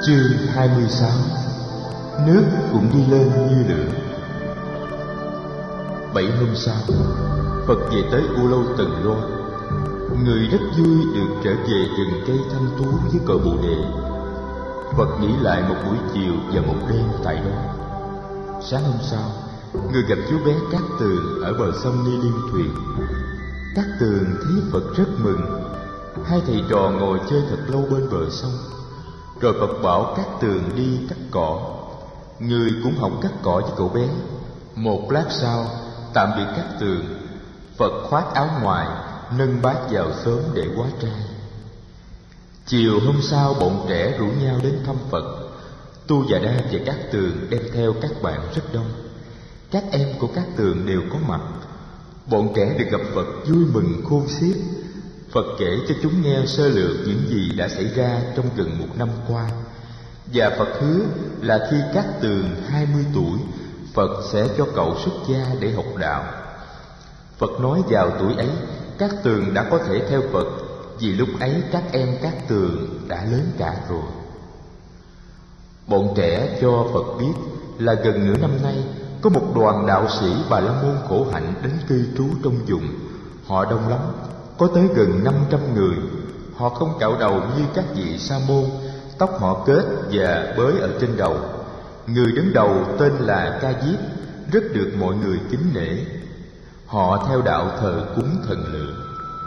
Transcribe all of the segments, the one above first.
Chương 26. Nước cũng đi lên như lửa. 7 hôm sau, Phật về tới U Lâu Tần Loa. Người rất vui được trở về rừng cây thanh tú với cội Bồ Đề. Phật nghỉ lại một buổi chiều và một đêm tại đó. Sáng hôm sau, người gặp chú bé Cát Tường ở bờ sông Ni Liên Thuyền. Cát Tường thấy Phật rất mừng. Hai thầy trò ngồi chơi thật lâu bên bờ sông. Rồi Phật bảo Cát Tường đi cắt cỏ. Người cũng học cắt cỏ với cậu bé. Một lát sau, tạm biệt Cát Tường, Phật khoác áo ngoài, nâng bát vào xóm để hóa trai. Chiều hôm sau, bọn trẻ rủ nhau đến thăm Phật. Tu Già Đa và Cát Tường đem theo các bạn rất đông. Các em của Cát Tường đều có mặt. Bọn trẻ được gặp Phật vui mừng khôn xiết. Phật kể cho chúng nghe sơ lược những gì đã xảy ra trong gần một năm qua. Và Phật hứa là khi Cát Tường 20 tuổi, Phật sẽ cho cậu xuất gia để học đạo. Phật nói vào tuổi ấy, Cát Tường đã có thể theo Phật, vì lúc ấy các em Cát Tường đã lớn cả rồi. Bọn trẻ cho Phật biết là gần nửa năm nay có một đoàn đạo sĩ Bà La Môn khổ hạnh đến cư trú trong vùng. Họ đông lắm, có tới gần 500 người. Họ không cạo đầu như các vị sa môn, tóc họ kết và bới ở trên đầu. Người đứng đầu tên là Ca Diếp, rất được mọi người kính nể. Họ theo đạo thờ cúng thần lượng.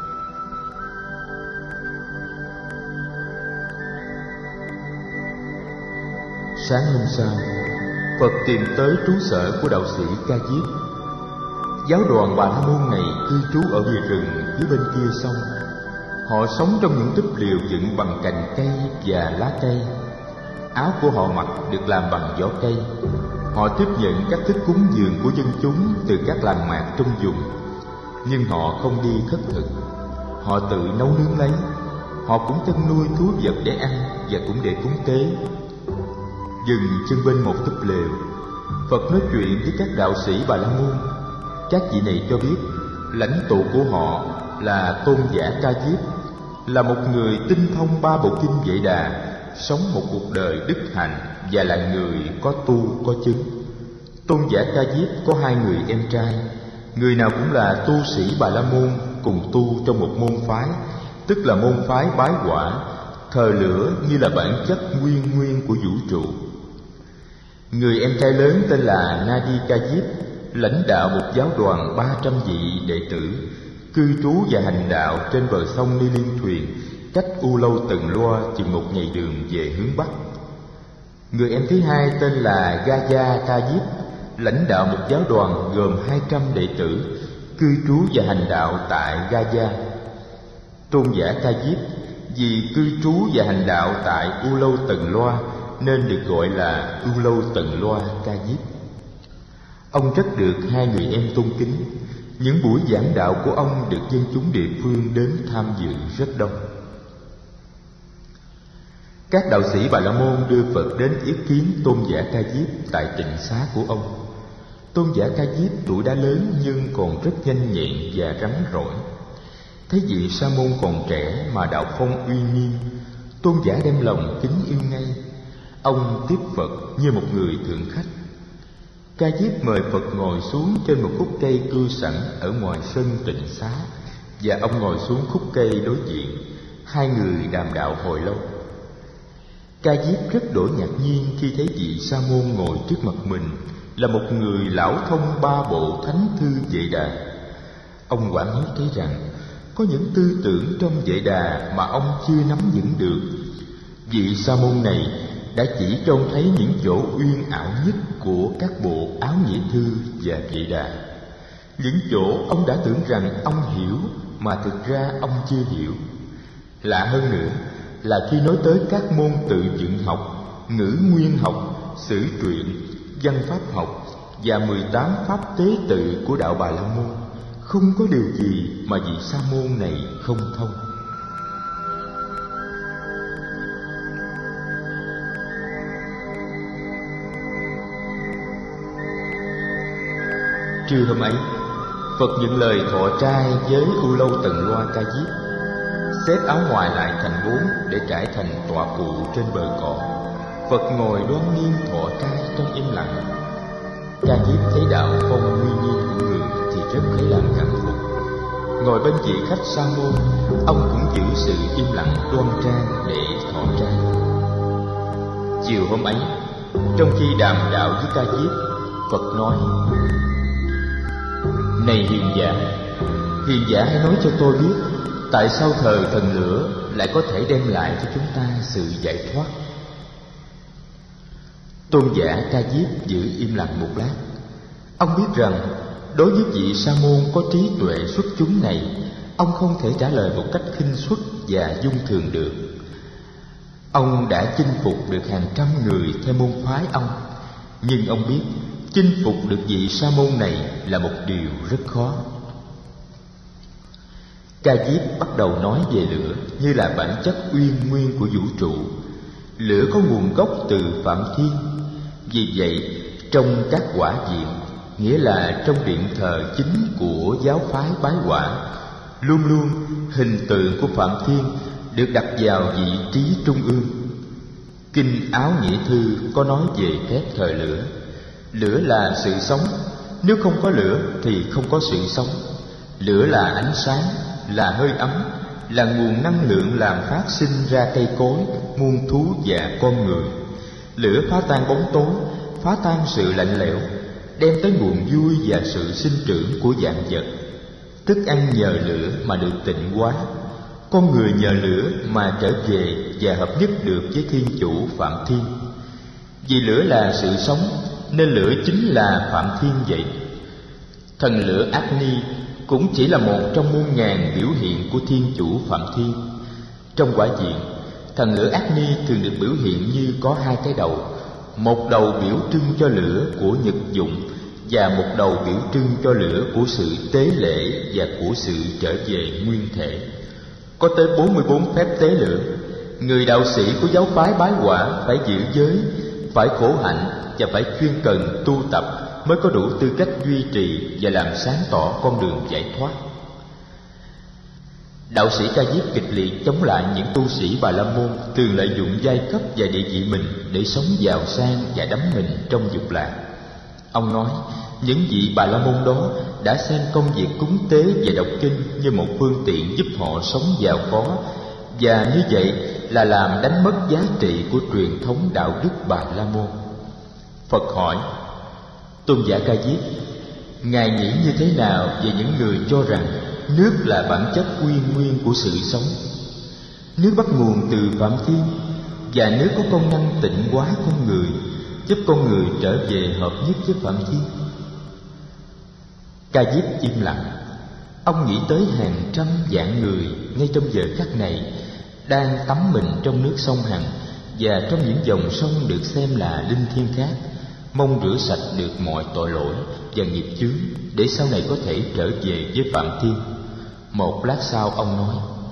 Sáng hôm sau, Phật tìm tới trú sở của đạo sĩ Ca Diếp. Giáo đoàn Bà La Môn này cư trú ở bìa rừng phía bên kia sông. Họ sống trong những túp liều dựng bằng cành cây và lá cây. Áo của họ mặc được làm bằng vỏ cây. Họ tiếp nhận các thức cúng dường của dân chúng từ các làng mạc trong vùng. Nhưng họ không đi khất thực. Họ tự nấu nướng lấy. Họ cũng chăn nuôi thú vật để ăn và cũng để cúng tế. Dừng chân bên một túp lều, Phật nói chuyện với các đạo sĩ Bà La Môn. Các vị này cho biết lãnh tụ của họ là Tôn giả Ca Diếp, là một người tinh thông 3 bộ kinh Vệ Đà, sống một cuộc đời đức hạnh và là người có tu có chứng. Tôn giả Ca Diếp có 2 người em trai, người nào cũng là tu sĩ Bà La Môn, cùng tu trong một môn phái, tức là môn phái Bái Quả, thờ lửa như là bản chất nguyên của vũ trụ. Người em trai lớn tên là Nadi Ca Diếp, lãnh đạo một giáo đoàn 300 vị đệ tử, cư trú và hành đạo trên bờ sông Ni Liên Thuyền, cách U Lâu Tần Loa chừng một ngày đường về hướng Bắc. Người em thứ hai tên là Gaya Ca Diếp, lãnh đạo một giáo đoàn gồm 200 đệ tử, cư trú và hành đạo tại Gaya. Tôn giả Ca Diếp vì cư trú và hành đạo tại U Lâu Tần Loa nên được gọi là U Lâu Tần Loa Ca Diếp. Ông rất được 2 người em tôn kính. Những buổi giảng đạo của ông được dân chúng địa phương đến tham dự rất đông. Các đạo sĩ Bà La Môn đưa Phật đến ý kiến Tôn giả Ca Diếp tại tịnh xá của ông. Tôn giả Ca Diếp tuổi đã lớn nhưng còn rất nhanh nhẹn và rắn rỏi. Thấy vị sa môn còn trẻ mà đạo phong uy nghiêm, Tôn giả đem lòng kính yêu ngay. Ông tiếp Phật như một người thượng khách. Ca Diếp mời Phật ngồi xuống trên một khúc cây cưa sẵn ở ngoài sân tịnh xá, và ông ngồi xuống khúc cây đối diện. 2 người đàm đạo hồi lâu. Ca Diếp rất đổi ngạc nhiên khi thấy vị sa môn ngồi trước mặt mình là một người lão thông 3 bộ thánh thư Vệ Đà. Ông hoảng hốt thấy rằng có những tư tưởng trong Vệ Đà mà ông chưa nắm vững được. Vị sa môn này đã chỉ cho ông thấy những chỗ uyên ảo nhất của các bộ Áo Nghĩa Thư và Vệ Đà. Những chỗ ông đã tưởng rằng ông hiểu mà thực ra ông chưa hiểu. Lạ hơn nữa là khi nói tới các môn tự dựng học, ngữ nguyên học, sử truyện, văn pháp học và 18 pháp tế tự của đạo Bà La Môn, không có điều gì mà vị sa môn này không thông. Trưa hôm ấy, Phật nhận lời thọ trai với U Lâu Tần Loa Ca Diếp, xếp áo ngoài lại thành 4 để trải thành tọa cụ trên bờ cỏ. Phật ngồi đoan nghiêm thọ trai trong im lặng. Ca Diếp thấy đạo phong uy nghiêm của người thì rất lấy làm cảm phục. Ngồi bên vị khách sa môn, ông cũng giữ sự im lặng đoan trang để thọ trai. Chiều hôm ấy, trong khi đàm đạo với Ca Diếp, Phật nói: Này hiền giả hãy nói cho tôi biết, tại sao thờ thần lửa lại có thể đem lại cho chúng ta sự giải thoát? Tôn giả Ca Diếp giữ im lặng một lát. Ông biết rằng đối với vị sa môn có trí tuệ xuất chúng này, ông không thể trả lời một cách khinh suất và dung thường được. Ông đã chinh phục được hàng trăm người theo môn phái ông, nhưng ông biết chinh phục được vị sa môn này là một điều rất khó. Ca Diếp bắt đầu nói về lửa như là bản chất uyên nguyên của vũ trụ. Lửa có nguồn gốc từ Phạm Thiên. Vì vậy, trong các quả viện, nghĩa là trong điện thờ chính của giáo phái Bái Quả, luôn luôn hình tượng của Phạm Thiên được đặt vào vị trí trung ương. Kinh Áo Nghĩa Thư có nói về phép thờ lửa. Lửa là sự sống, nếu không có lửa thì không có sự sống. Lửa là ánh sáng, là hơi ấm, là nguồn năng lượng làm phát sinh ra cây cối, muôn thú và con người. Lửa phá tan bóng tối, phá tan sự lạnh lẽo, đem tới nguồn vui và sự sinh trưởng của vạn vật. Thức ăn nhờ lửa mà được tịnh hóa, con người nhờ lửa mà trở về và hợp nhất được với Thiên Chủ Phạm Thiên. Vì lửa là sự sống nên lửa chính là Phạm Thiên vậy. Thần lửa Agni cũng chỉ là một trong muôn ngàn biểu hiện của Thiên Chủ Phạm Thiên. Trong quả viện, thần lửa Agni thường được biểu hiện như có hai cái đầu, một đầu biểu trưng cho lửa của nhật dụng và một đầu biểu trưng cho lửa của sự tế lễ và của sự trở về nguyên thể. Có tới 44 phép tế lửa. Người đạo sĩ của giáo phái Bái Quả phải giữ giới, phải khổ hạnh và phải chuyên cần tu tập mới có đủ tư cách duy trì và làm sáng tỏ con đường giải thoát. Đạo sĩ Ca Diếp kịch liệt chống lại những tu sĩ Bà La Môn thường lợi dụng giai cấp và địa vị mình để sống giàu sang và đắm mình trong dục lạc. Ông nói những vị Bà La Môn đó đã xem công việc cúng tế và đọc kinh như một phương tiện giúp họ sống giàu có, và như vậy là làm đánh mất giá trị của truyền thống đạo đức Bà La Môn. Phật hỏi: Tôn giả Ca Diếp, ngài nghĩ như thế nào về những người cho rằng nước là bản chất uyên nguyên của sự sống? Nước bắt nguồn từ Phạm Thiên, và nước có công năng tịnh hóa con người, giúp con người trở về hợp nhất với Phạm Thiên. Ca Diếp im lặng. Ông nghĩ tới hàng trăm vạn người ngay trong giờ khắc này đang tắm mình trong nước sông Hằng và trong những dòng sông được xem là linh thiêng khác, mong rửa sạch được mọi tội lỗi và nghiệp chướng để sau này có thể trở về với Phạm Thiên. Một lát sau ông nói: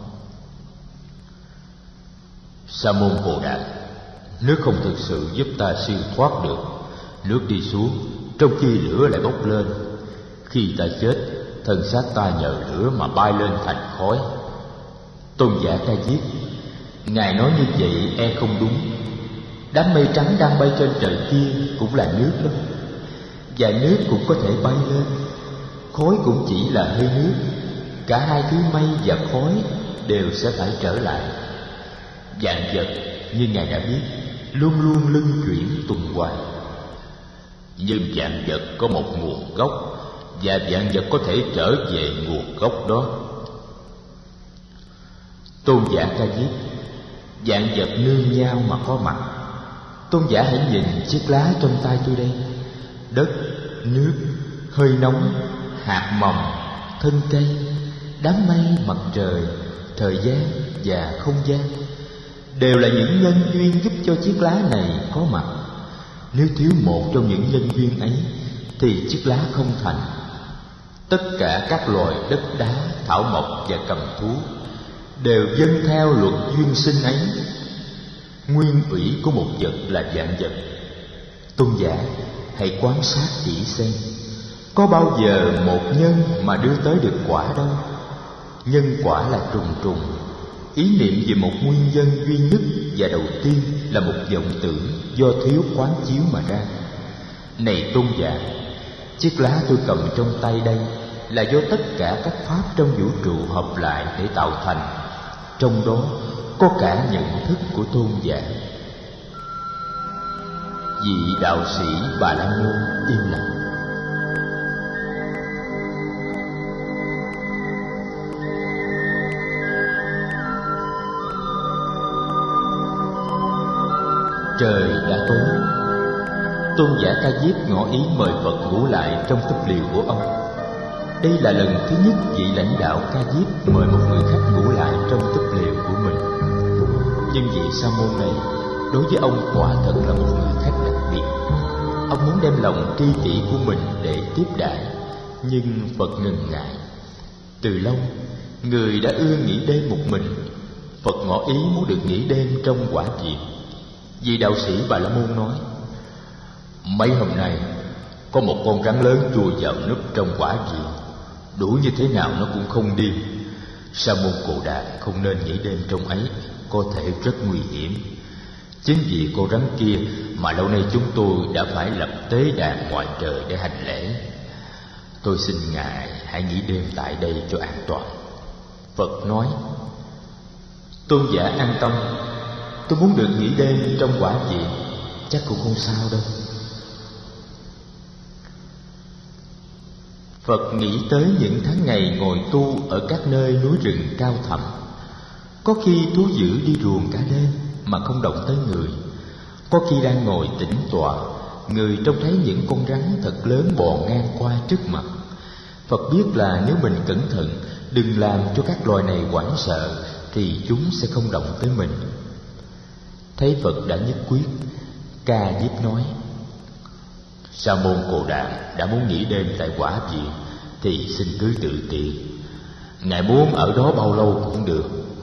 Sa môn Bồ Đạt, nước không thực sự giúp ta siêu thoát được. Nước đi xuống trong khi lửa lại bốc lên. Khi ta chết, thân xác ta nhờ lửa mà bay lên thành khói. Tôn giả Ca Diếp, ngài nói như vậy e không đúng. Đám mây trắng đang bay trên trời kia cũng là nước đó, và nước cũng có thể bay lên. Khói cũng chỉ là hơi nước. Cả hai thứ mây và khói đều sẽ phải trở lại. Vạn vật như ngài đã biết luôn luôn luân chuyển tuần hoàn. Nhưng vạn vật có một nguồn gốc, và vạn vật có thể trở về nguồn gốc đó. Tôn giả Ca Diếp, vạn vật nương nhau mà có mặt. Tôn giả hãy nhìn chiếc lá trong tay tôi đây. Đất, nước, hơi nóng, hạt mầm, thân cây, đám mây, mặt trời, thời gian và không gian đều là những nhân duyên giúp cho chiếc lá này có mặt. Nếu thiếu một trong những nhân duyên ấy thì chiếc lá không thành. Tất cả các loài đất đá, thảo mộc và cầm thú đều dâng theo luật duyên sinh ấy. Nguyên ủy của một vật là vạn vật. Tôn giả hãy quan sát kỹ xem, có bao giờ một nhân mà đưa tới được quả đâu. Nhân quả là trùng trùng. Ý niệm về một nguyên nhân duy nhất và đầu tiên là một vọng tưởng do thiếu quán chiếu mà ra. Này tôn giả, chiếc lá tôi cầm trong tay đây là do tất cả các pháp trong vũ trụ hợp lại để tạo thành, trong đó có cả nhận thức của tôn giả. Vị đạo sĩ Bà La Môn im lặng. Trời đã tối. Tôn giả Ca Diếp ngỏ ý mời Phật ngủ lại trong túp liều của ông. Đây là lần thứ nhất vị lãnh đạo Ca Diếp mời một người khách ngủ lại trong túp liều của mình. Nhưng vị sa môn này đối với ông quả thật là một người khách đặc biệt. Ông muốn đem lòng tri kỷ của mình để tiếp đãi, nhưng Phật ngần ngại. Từ lâu người đã ưa nghỉ đêm một mình. Phật ngỏ ý muốn được nghỉ đêm trong quả viện. Vị đạo sĩ Bà La Môn nói: mấy hôm nay có một con rắn lớn chui vào núp trong quả viện, đuổi như thế nào nó cũng không đi. Sa môn Cồ Đàm không nên nghỉ đêm trong ấy, có thể rất nguy hiểm. Chính vì con rắn kia mà lâu nay chúng tôi đã phải lập tế đàn ngoài trời để hành lễ. Tôi xin ngài hãy nghỉ đêm tại đây cho an toàn. Phật nói: tôn giả an tâm, tôi muốn được nghỉ đêm trong quả viện, chắc cũng không sao đâu. Phật nghĩ tới những tháng ngày ngồi tu ở các nơi núi rừng cao thẳm. Có khi thú dữ đi ruồng cả đêm mà không động tới người. Có khi đang ngồi tĩnh tọa, người trông thấy những con rắn thật lớn bò ngang qua trước mặt. Phật biết là nếu mình cẩn thận, đừng làm cho các loài này hoảng sợ, thì chúng sẽ không động tới mình. Thấy Phật đã nhất quyết, Ca Diếp nói: Sa môn Cồ Đàm đã muốn nghỉ đêm tại quả viện thì xin cứ tự tiện, ngài muốn ở đó bao lâu cũng được.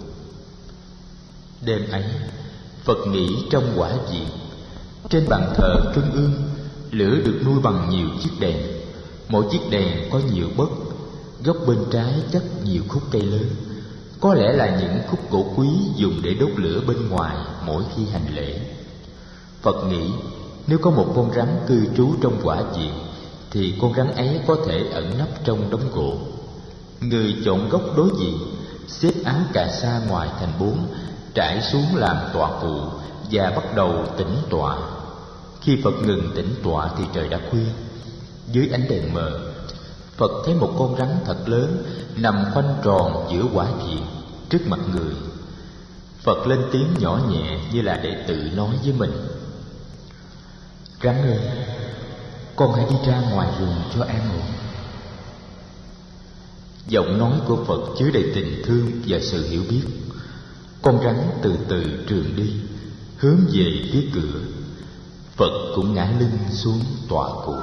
Đêm ấy Phật nghỉ trong quả viện. Trên bàn thờ trung ương, lửa được nuôi bằng nhiều chiếc đèn. Mỗi chiếc đèn có nhiều bất, góc bên trái chất nhiều khúc cây lớn. Có lẽ là những khúc gỗ quý dùng để đốt lửa bên ngoài mỗi khi hành lễ. Phật nghĩ nếu có một con rắn cư trú trong quả viện thì con rắn ấy có thể ẩn nấp trong đống gỗ. Người chọn góc đối diện, xếp áo cà sa ngoài thành bốn, trải xuống làm tọa phụ và bắt đầu tĩnh tọa. Khi Phật ngừng tĩnh tọa thì trời đã khuya. Dưới ánh đèn mờ, Phật thấy một con rắn thật lớn nằm khoanh tròn giữa quả viện trước mặt người. Phật lên tiếng nhỏ nhẹ như là để tự nói với mình: Rắn ơi, con hãy đi ra ngoài rừng cho an ổn. Giọng nói của Phật chứa đầy tình thương và sự hiểu biết. Con rắn từ từ trườn đi, hướng về phía cửa. Phật cũng ngã lưng xuống tọa cụ.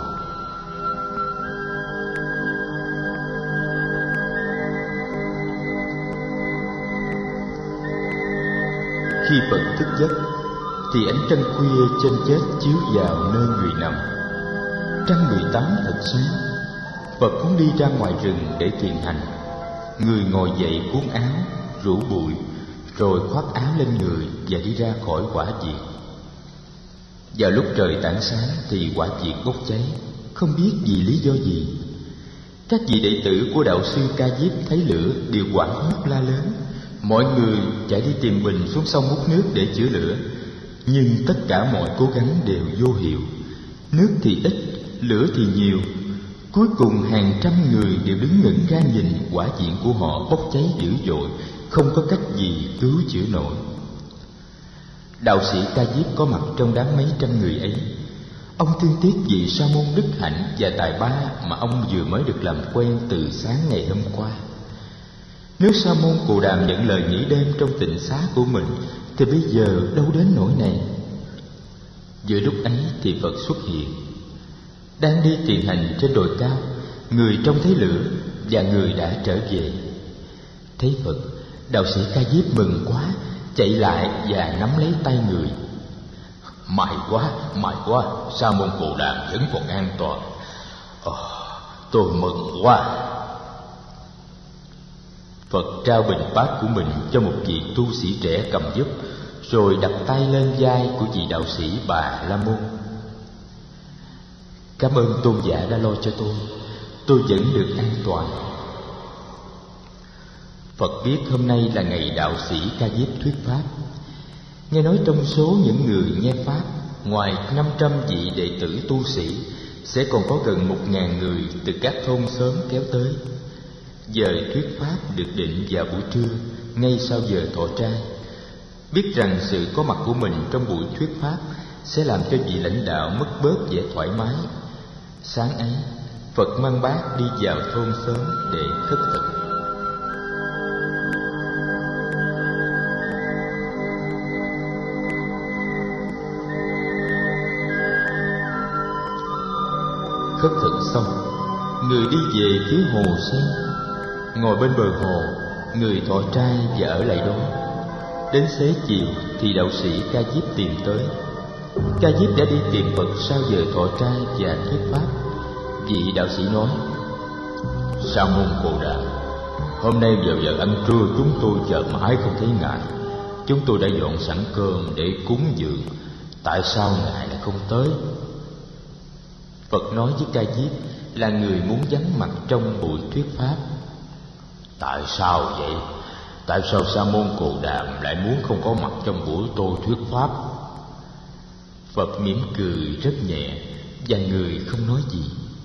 Khi Phật thức giấc thì ánh trăng khuya trên chết chiếu vào nơi người nằm. Trăng 18 thật sáng. Phật muốn đi ra ngoài rừng để thiền hành. Người ngồi dậy cuốn áo, rủ bụi, rồi khoác áo lên người và đi ra khỏi quả viện. Vào lúc trời tảng sáng thì quả viện bốc cháy, không biết vì lý do gì. Các vị đệ tử của đạo sư Ca Diếp thấy lửa đều hoảng hốt la lớn. Mọi người chạy đi tìm bình xuống sông múc nước để chữa lửa, nhưng tất cả mọi cố gắng đều vô hiệu. Nước thì ít, lửa thì nhiều. Cuối cùng hàng trăm người đều đứng ngẩn ra nhìn quả viện của họ bốc cháy dữ dội, không có cách gì cứu chữa nổi. Đạo sĩ Ca Diếp có mặt trong đám mấy trăm người ấy. Ông thương tiếc vị sa môn đức hạnh và tài ba mà ông vừa mới được làm quen từ sáng ngày hôm qua. Nếu sa môn Cồ Đàm nhận lời nghỉ đêm trong tịnh xá của mình thì bây giờ đâu đến nỗi này. Giữa lúc ấy thì Phật xuất hiện. Đang đi thiền hành trên đồi cao, người trông thấy lửa và người đã trở về. Thấy Phật, đạo sĩ Ca Diếp mừng quá, chạy lại và nắm lấy tay người. May quá, sa môn Cồ Đàm vẫn còn an toàn. Tôi mừng quá. Phật trao bình bát của mình cho một vị tu sĩ trẻ cầm giúp, rồi đặt tay lên vai của vị đạo sĩ Bà La Môn. Cảm ơn tôn giả đã lo cho tôi vẫn được an toàn. Phật biết hôm nay là ngày đạo sĩ Ca Diếp thuyết pháp. Nghe nói trong số những người nghe pháp, ngoài 500 vị đệ tử tu sĩ, sẽ còn có gần 1000 người từ các thôn xóm kéo tới. Giờ thuyết pháp được định vào buổi trưa, ngay sau giờ thọ trai. Biết rằng sự có mặt của mình trong buổi thuyết pháp sẽ làm cho vị lãnh đạo mất bớt vẻ thoải mái. Sáng ấy, Phật mang bát đi vào thôn xóm để khất thực. Khất thực xong, người đi về phía hồ sen. Ngồi bên bờ hồ, người thọ trai và ở lại đó. Đến xế chiều thì đạo sĩ Ca Diếp tìm tới. Ca Diếp đã đi tìm Phật sau giờ thọ trai và thuyết pháp. Vị đạo sĩ nói: Sa môn Cồ Đàm, hôm nay vào giờ ăn trưa chúng tôi chờ mãi không thấy ngài. Chúng tôi đã dọn sẵn cơm để cúng dường, tại sao ngài lại không tới? Phật nói với Ca Diếp là người muốn vắng mặt trong buổi thuyết pháp. Tại sao vậy? Tại sao Sa môn Cồ Đàm lại muốn không có mặt trong buổi tôi thuyết pháp? Phật mỉm cười rất nhẹ và người không nói gì.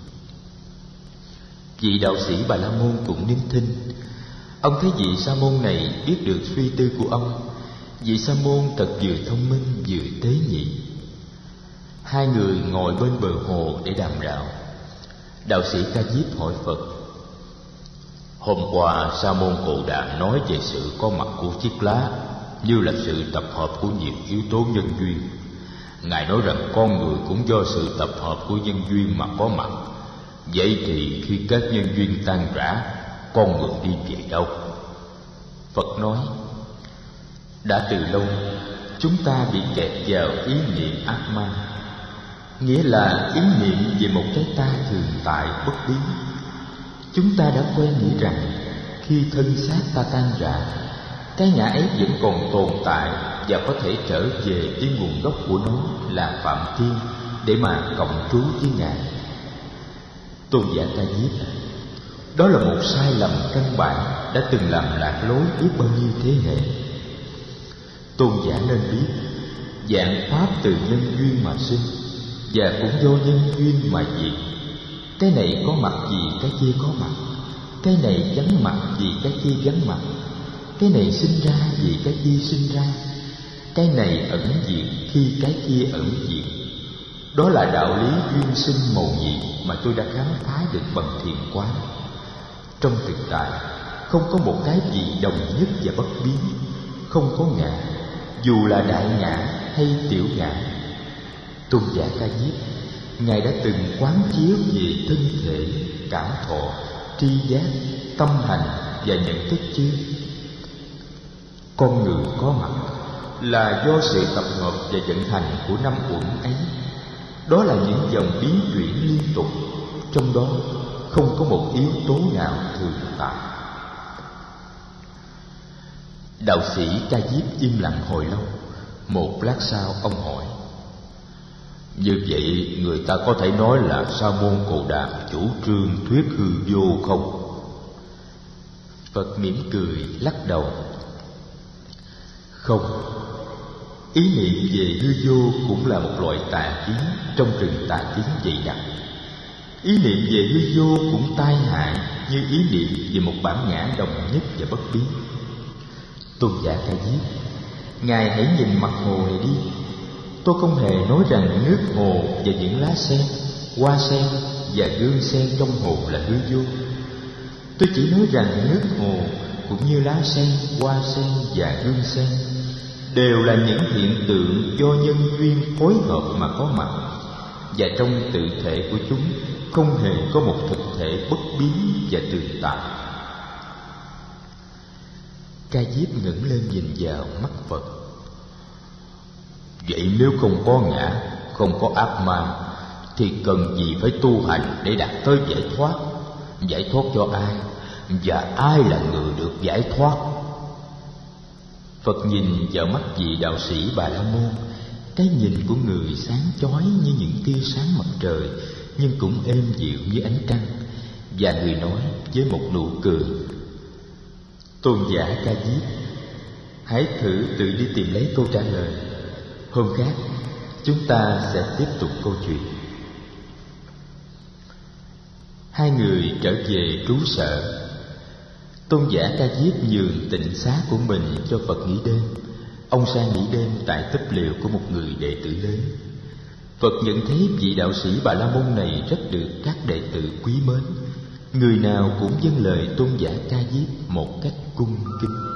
Vị đạo sĩ Bà La Môn cũng nín thinh. Ông thấy vị sa môn này biết được suy tư của ông. Vị sa môn thật vừa thông minh vừa tế nhị. Hai người ngồi bên bờ hồ để đàm đạo. Đạo sĩ Ca Diếp hỏi Phật: Hôm qua Sa môn Cồ Đàm nói về sự có mặt của chiếc lá như là sự tập hợp của nhiều yếu tố nhân duyên. Ngài nói rằng con người cũng do sự tập hợp của nhân duyên mà có mặt. Vậy thì khi các nhân duyên tan rã, con người đi về đâu? Phật nói: Đã từ lâu chúng ta bị kẹt vào ý niệm ác ma, nghĩa là ý niệm về một cái ta thường tại bất biến. Chúng ta đã quen nghĩ rằng khi thân xác ta tan rã, cái ngã ấy vẫn còn tồn tại và có thể trở về với nguồn gốc của nó là Phạm Thiên để mà cộng trú với Ngài. Tôn giả Ca Diếp, đó là một sai lầm căn bản đã từng làm lạc lối biết bao nhiêu thế hệ. Tôn giả nên biết, vạn pháp từ nhân duyên mà sinh, và cũng do nhân duyên mà diệt. Cái này có mặt vì cái kia có mặt, cái này vắng mặt vì cái kia vắng mặt, cái này sinh ra vì cái kia sinh ra, cái này ẩn diệt khi cái kia ẩn diệt. Đó là đạo lý duyên sinh mầu nhiệm mà tôi đã khám phá được bằng thiền quán. Trong thực tại, không có một cái gì đồng nhất và bất biến, không có ngã, dù là đại ngã hay tiểu ngã. Tôn giả Ca Diếp, Ngài đã từng quán chiếu về thân thể, cảm thọ, tri giác, tâm hành và nhận thức chưa? Con người có mặt là do sự tập hợp và vận hành của năm uẩn ấy. Đó là những dòng biến chuyển liên tục, trong đó không có một yếu tố nào thường tại. Đạo sĩ Ca Diếp im lặng hồi lâu. Một lát sau ông hỏi: Như vậy người ta có thể nói là Sa môn Cồ Đàm chủ trương thuyết hư vô không? Phật mỉm cười lắc đầu: Không. Ý niệm về hư vô cũng là một loại tà kiến trong rừng tà kiến dày đặc. Ý niệm về hư vô cũng tai hại như ý niệm về một bản ngã đồng nhất và bất biến. Tôn giả Ca Diếp, Ngài hãy nhìn mặt hồ này đi. Tôi không hề nói rằng nước hồ và những lá sen, hoa sen và gương sen trong hồ là hư vô. Tôi chỉ nói rằng nước hồ cũng như lá sen, hoa sen và gương sen đều là những hiện tượng do nhân duyên phối hợp mà có mặt, và trong tự thể của chúng không hề có một thực thể bất biến và tồn tại. Ca Diếp ngẩng lên nhìn vào mắt Phật. Vậy nếu không có ngã, không có ác ma, thì cần gì phải tu hành để đạt tới giải thoát? Giải thoát cho ai? Và ai là người được giải thoát? Phật nhìn vào mắt vị đạo sĩ Bà La Môn. Cái nhìn của người sáng chói như những tia sáng mặt trời, nhưng cũng êm dịu như ánh trăng. Và người nói với một nụ cười: Tôn giả Ca Diếp, hãy thử tự đi tìm lấy câu trả lời. Hôm khác chúng ta sẽ tiếp tục câu chuyện. Hai người trở về trú sở. Tôn giả Ca Diếp nhường tịnh xá của mình cho Phật nghỉ đêm. Ông sang nghỉ đêm tại túp lều của một người đệ tử lớn. Phật nhận thấy vị đạo sĩ Bà La Môn này rất được các đệ tử quý mến. Người nào cũng vâng lời tôn giả Ca Diếp một cách cung kính.